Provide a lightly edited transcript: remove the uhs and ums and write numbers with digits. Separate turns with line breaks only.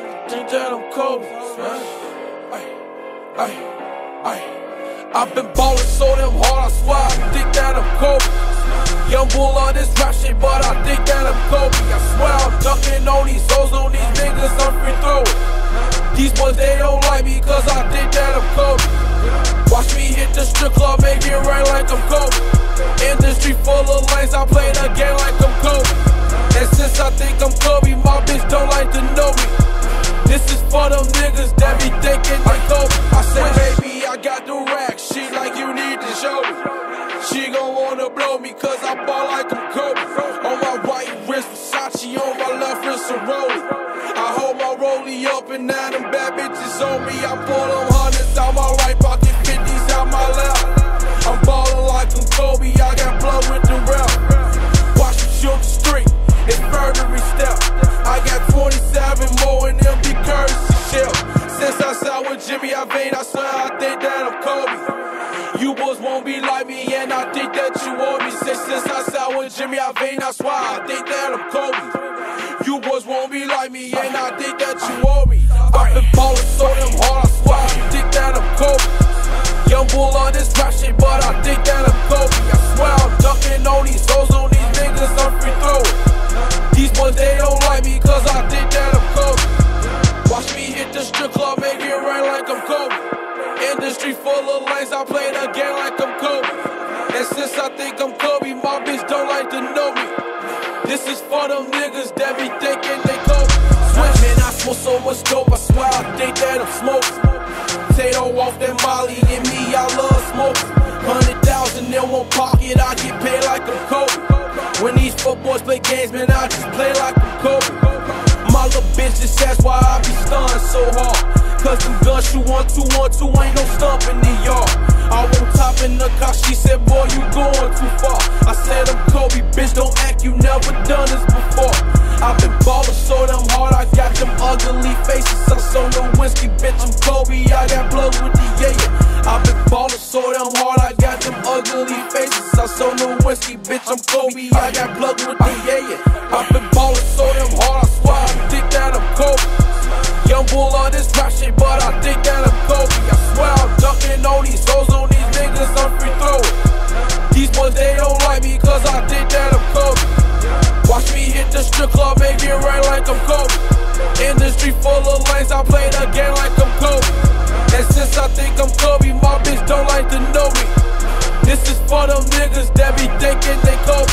Think that I'm Kobe, man. I've been ballin' so damn hard, I swear I think that I'm Kobe. Young bull on this rap shit, but I think that I'm Kobe. I swear I'm dunking on these hoes, on these niggas, I'm free throwing. These boys, they don't like me, cause I think that I'm Kobe. Watch me hit the strip club, make it rain like I'm Kobe. Industry full of lanes, I play the game like I'm Kobe. And since I think I'm Kobe, my bitch don't like to know me. This is for them niggas that be thinking they Kobe. I say, baby, I got the rack, she like you need to show me. She gon' wanna blow me cause I ball like I'm Kobe. On my right wrist, Versace, on my left wrist, a Rollie. I hold my Rollie up and now them bad bitches on me. I pull them hundreds out my right pocket, 50s out my left. I'm ballin' like I'm Kobe, I got blood with the rep. Watch me shoot the street, it's murdery step. I got 27 more in them big currency shell. Since I sat with Jimmy Iovine, I swear I think that I'm Kobe. You boys won't be like me, and I think that you want me. Since I sat with Jimmy Iovine, I swear I think that I'm Kobe. You boys won't be like me, and I think that you want me. I've been ballin' so damn hard, I swear I think that I'm Kobe. Young bull on this rap shit, but I think that I'm Kobe. I swear I'm dunking on these hoes, on these niggas, I'm free throwing. These boys, they don't like me, cause I think that I'm Kobe. Watch me hit the strip club, make it rain like I'm Kobe. Industry full of lanes, I play the game like I'm Kobe. And since I think I'm Kobe, my bitch don't like to know me. This is for them niggas that be thinking they Kobe. Man, I smoke so much dope, I swear I think that I'm smoking. Tato off that Molly, and me, I love smoking. 100,000 in one pocket, I get paid like I'm Kobe. When these footboys play games, man, I just play like I'm Kobe. My little bitch just asked why I be stunned so hard. Cause them guns shoot 1, 2, 1, 2, ain't no stump in the yard. I won't top in the car, she said, boy, you going too far. I said, I'm Kobe, bitch, don't act, you never done this before. I've been ballin' so damn hard, I got them ugly faces. I'm so no whiskey, bitch, I'm Kobe, I got blood with the yeah. I've been ballin' so damn hard, I got them ugly faces. I'm so no whiskey, bitch, I'm Kobe, I got blood with the yeah. I've been ballin' so damn hard, I swear I think that I'm Kobe. Young bull on this rap shit, but I think that I'm Kobe. I swear I'm dunking on these hoes, on these niggas, I'm free throwing. These boys, they don't like me, cause I think that I'm Kobe. Watch me hit the strip club, make it rain like I'm Kobe. Industry full of lanes, I play the game like I'm Kobe. And since I think I'm Kobe, my bitch don't like to know me. This is for them niggas that be thinking they Kobe.